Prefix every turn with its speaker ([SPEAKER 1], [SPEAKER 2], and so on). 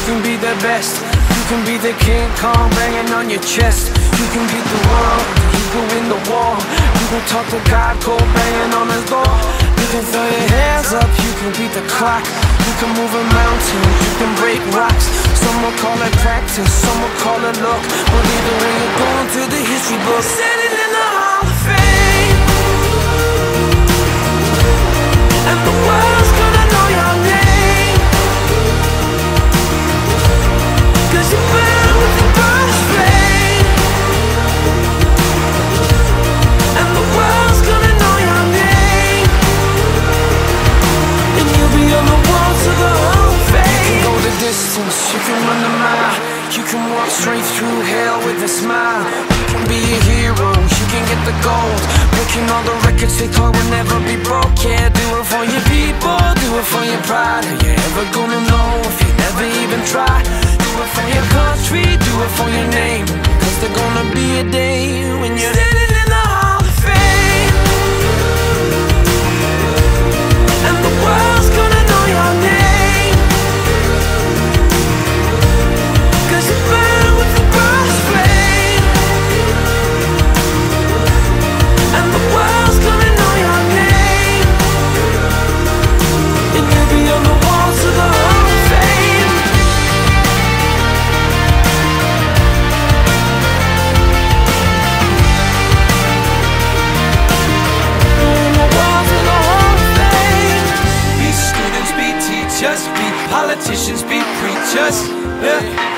[SPEAKER 1] can be the best. You can be the King Kong banging on your chest. You can beat the world, you can win the war. You can talk to God, go banging on his door. You can throw your hands up, you can beat the clock. You can move a mountain, you can break rocks. Some will call it practice, some will call it luck. But either way, you're going through the history books. Sitting in the Hall of Fame, and the world's gonna know your name, 'cause you burn with the God's flame. And the world's gonna know your name, and you'll be on the walls of the Hall of Fame. You can go the distance, you can run the mile. You can walk straight through hell with a smile. You can be a hero, you can get the gold. Breaking all the records they thought would never be broke. Yeah, do it for your people, do it for your pride. Are you ever gonna know if you never even try? Do it for your country, do it for your name, 'cause there's gonna be a day when you're sitting in the Hall of Fame, and the world's gonna know your name, 'cause you burn with the God's flame. And the world's gonna know your name, and you'll be on the walls of the Hall of Fame. On the walls of the Hall of Fame. Be students, be teachers, be politicians, be preachers. Yeah.